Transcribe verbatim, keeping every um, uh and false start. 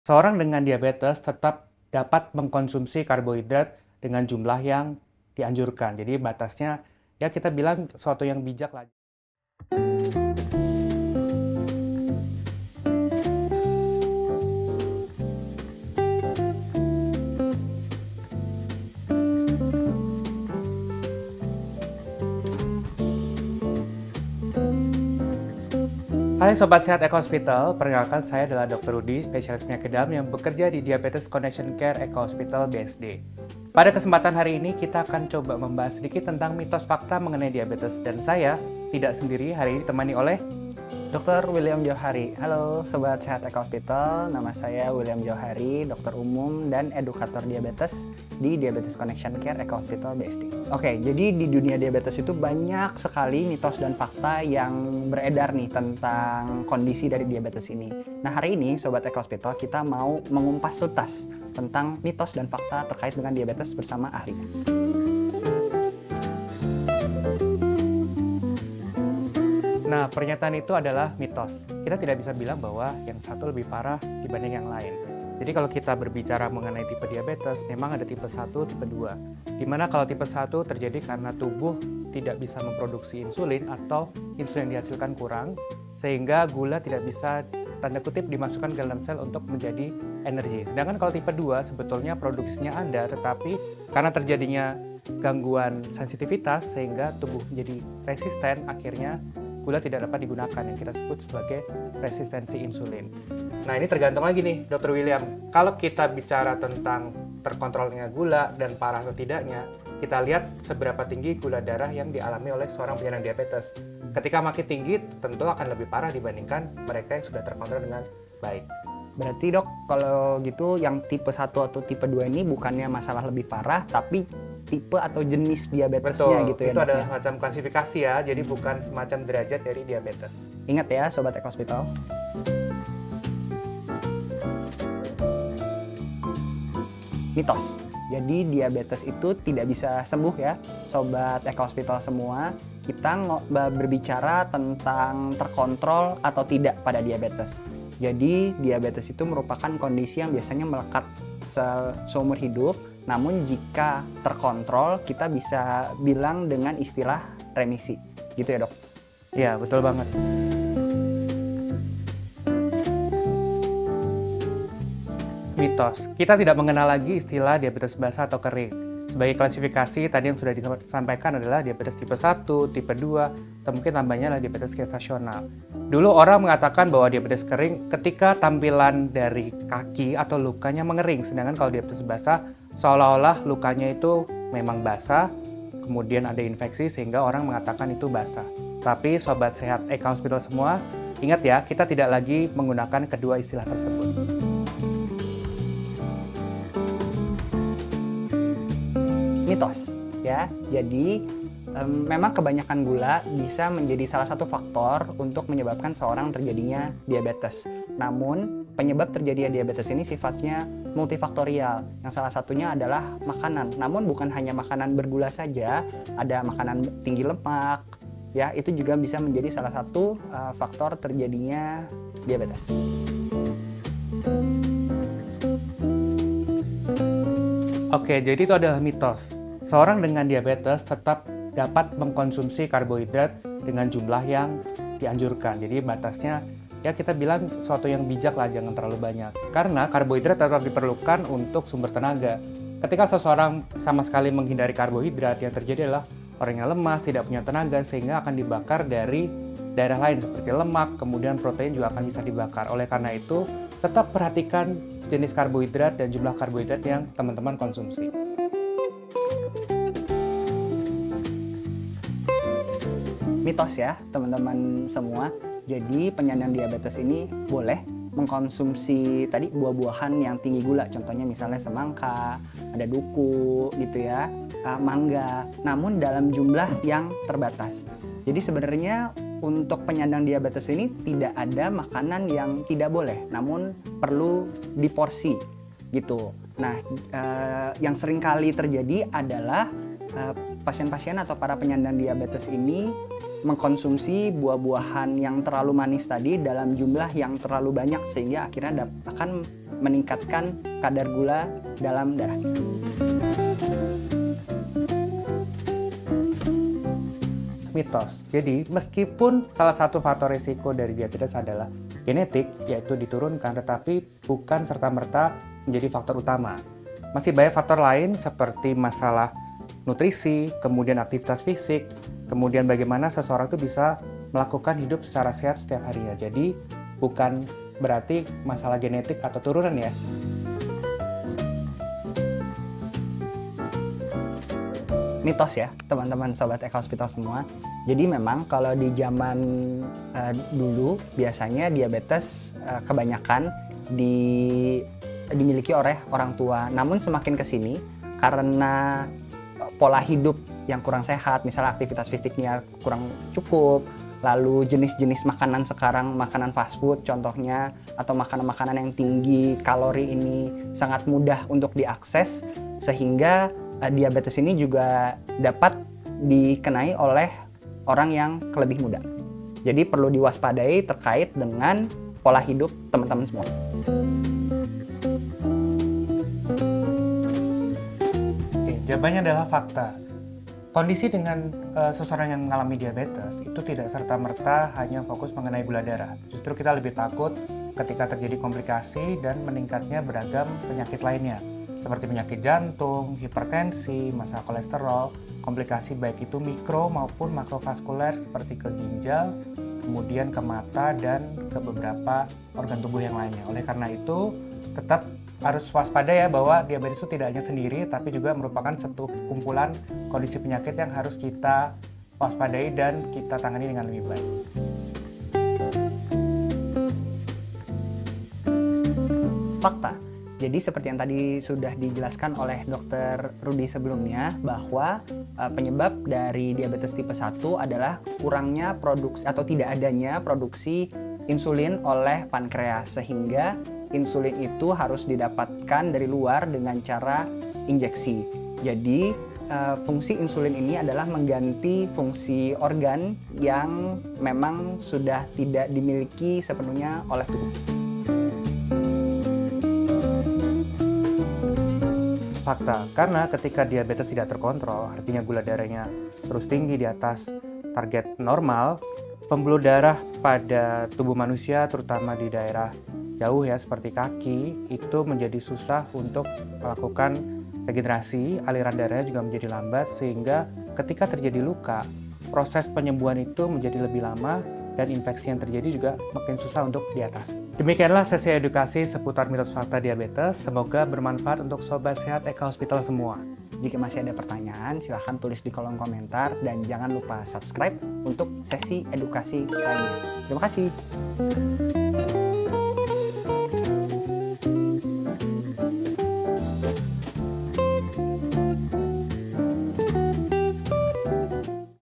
Seorang dengan diabetes tetap dapat mengkonsumsi karbohidrat dengan jumlah yang dianjurkan. Jadi batasnya ya kita bilang suatu yang bijak lah. Hai Sobat Sehat Eko Hospital, perkenalkan saya adalah dokter Rudi, spesialis penyakit dalam yang bekerja di Diabetes Connection Care Eko Hospital B S D. Pada kesempatan hari ini kita akan coba membahas sedikit tentang mitos fakta mengenai diabetes, dan saya tidak sendiri, hari ini ditemani oleh dokter William Johari. Halo Sobat Sehat Eko Hospital, nama saya William Johari, dokter umum dan edukator diabetes di Diabetes Connection Care Eko Hospital B S D. Oke, jadi di dunia diabetes itu banyak sekali mitos dan fakta yang beredar nih tentang kondisi dari diabetes ini. Nah, hari ini Sobat Eko Hospital kita mau mengumpas tuntas tentang mitos dan fakta terkait dengan diabetes bersama ahli. Nah, pernyataan itu adalah mitos. Kita tidak bisa bilang bahwa yang satu lebih parah dibanding yang lain. Jadi kalau kita berbicara mengenai tipe diabetes, memang ada tipe satu, tipe dua. Dimana kalau tipe satu terjadi karena tubuh tidak bisa memproduksi insulin atau insulin yang dihasilkan kurang, sehingga gula tidak bisa tanda kutip dimasukkan ke dalam sel untuk menjadi energi. Sedangkan kalau tipe dua sebetulnya produksinya ada, tetapi karena terjadinya gangguan sensitivitas sehingga tubuh menjadi resisten, akhirnya gula tidak dapat digunakan, yang kita sebut sebagai resistensi insulin. Nah, ini tergantung lagi nih, dokter William. Kalau kita bicara tentang terkontrolnya gula dan parah atau tidaknya, kita lihat seberapa tinggi gula darah yang dialami oleh seorang penyandang diabetes. Ketika makin tinggi, tentu akan lebih parah dibandingkan mereka yang sudah terkontrol dengan baik. Berarti dok, kalau gitu yang tipe satu atau tipe dua ini bukannya masalah lebih parah, tapi tipe atau jenis diabetesnya. Betul, gitu ya. Itu dok, ada ya? semacam klasifikasi ya, jadi bukan semacam derajat dari diabetes. Ingat ya Sobat Eko Hospital. Mitos. Jadi diabetes itu tidak bisa sembuh ya, Sobat Eko Hospital semua. Kita berbicara tentang terkontrol atau tidak pada diabetes. Jadi diabetes itu merupakan kondisi yang biasanya melekat se seumur hidup. Namun jika terkontrol, kita bisa bilang dengan istilah remisi. Gitu ya dok? Iya, betul banget. Mitos. Kita tidak mengenal lagi istilah diabetes basah atau kering. Sebagai klasifikasi, tadi yang sudah disampaikan adalah diabetes tipe satu, tipe dua, atau mungkin tambahnya adalah diabetes gestasional. Dulu orang mengatakan bahwa diabetes kering ketika tampilan dari kaki atau lukanya mengering, sedangkan kalau diabetes basah, seolah-olah lukanya itu memang basah, kemudian ada infeksi sehingga orang mengatakan itu basah. Tapi Sobat Sehat Eko Hospital semua, ingat ya, kita tidak lagi menggunakan kedua istilah tersebut. Mitos ya. Jadi um, memang kebanyakan gula bisa menjadi salah satu faktor untuk menyebabkan seorang terjadinya diabetes. Namun penyebab terjadinya diabetes ini sifatnya multifaktorial. Yang salah satunya adalah makanan. Namun bukan hanya makanan bergula saja, ada makanan tinggi lemak ya, itu juga bisa menjadi salah satu uh, faktor terjadinya diabetes. Oke, jadi itu adalah mitos. Seorang dengan diabetes tetap dapat mengkonsumsi karbohidrat dengan jumlah yang dianjurkan. Jadi batasnya ya kita bilang suatu yang bijak lah, jangan terlalu banyak. Karena karbohidrat tetap diperlukan untuk sumber tenaga. Ketika seseorang sama sekali menghindari karbohidrat, yang terjadi adalah orang yang lemas, tidak punya tenaga, sehingga akan dibakar dari daerah lain seperti lemak, kemudian protein juga akan bisa dibakar. Oleh karena itu, tetap perhatikan jenis karbohidrat dan jumlah karbohidrat yang teman-teman konsumsi. Mitos ya teman-teman semua. Jadi penyandang diabetes ini boleh mengkonsumsi tadi buah-buahan yang tinggi gula, contohnya misalnya semangka, ada duku gitu ya, mangga, namun dalam jumlah yang terbatas. Jadi sebenarnya untuk penyandang diabetes ini tidak ada makanan yang tidak boleh, namun perlu diporsi gitu. Nah, eh, yang sering kali terjadi adalah pasien-pasien atau para penyandang diabetes ini mengkonsumsi buah-buahan yang terlalu manis tadi dalam jumlah yang terlalu banyak sehingga akhirnya akan meningkatkan kadar gula dalam darah kita. Mitos. Jadi, meskipun salah satu faktor risiko dari diabetes adalah genetik, yaitu diturunkan, tetapi bukan serta-merta menjadi faktor utama. Masih banyak faktor lain seperti masalah nutrisi, kemudian aktivitas fisik, kemudian bagaimana seseorang itu bisa melakukan hidup secara sehat setiap harinya. Jadi, bukan berarti masalah genetik atau turunan ya. Mitos ya, teman-teman sobat Eka Hospital semua. Jadi memang kalau di zaman uh, dulu biasanya diabetes uh, kebanyakan di, dimiliki oleh orang tua. Namun semakin ke sini karena pola hidup yang kurang sehat, misalnya aktivitas fisiknya kurang cukup, lalu jenis-jenis makanan sekarang, makanan fast food contohnya, atau makanan-makanan yang tinggi kalori ini sangat mudah untuk diakses, sehingga uh, diabetes ini juga dapat dikenai oleh orang yang lebih muda. Jadi perlu diwaspadai terkait dengan pola hidup teman-teman semua. Oke, jawabannya adalah fakta. Kondisi dengan uh, seseorang yang mengalami diabetes itu tidak serta-merta hanya fokus mengenai gula darah. Justru kita lebih takut ketika terjadi komplikasi dan meningkatnya beragam penyakit lainnya, seperti penyakit jantung, hipertensi, masalah kolesterol, komplikasi baik itu mikro maupun makrovaskuler seperti ke ginjal, kemudian ke mata, dan ke beberapa organ tubuh yang lainnya. Oleh karena itu, tetap harus waspada ya bahwa diabetes itu tidak hanya sendiri, tapi juga merupakan satu kumpulan kondisi penyakit yang harus kita waspadai dan kita tangani dengan lebih baik. Fakta. Jadi seperti yang tadi sudah dijelaskan oleh dokter Rudy sebelumnya, bahwa uh, penyebab dari diabetes tipe satu adalah kurangnya produksi atau tidak adanya produksi insulin oleh pankreas, sehingga insulin itu harus didapatkan dari luar dengan cara injeksi. Jadi uh, fungsi insulin ini adalah mengganti fungsi organ yang memang sudah tidak dimiliki sepenuhnya oleh tubuh. Fakta, karena ketika diabetes tidak terkontrol, artinya gula darahnya terus tinggi di atas target normal, pembuluh darah pada tubuh manusia, terutama di daerah jauh ya seperti kaki, itu menjadi susah untuk melakukan regenerasi, aliran darahnya juga menjadi lambat, sehingga ketika terjadi luka, proses penyembuhan itu menjadi lebih lama dan infeksi yang terjadi juga makin susah untuk diatasi. Demikianlah sesi edukasi seputar mitos fakta diabetes. Semoga bermanfaat untuk sobat sehat Eka Hospital semua. Jika masih ada pertanyaan, silahkan tulis di kolom komentar dan jangan lupa subscribe untuk sesi edukasi lainnya. Terima kasih.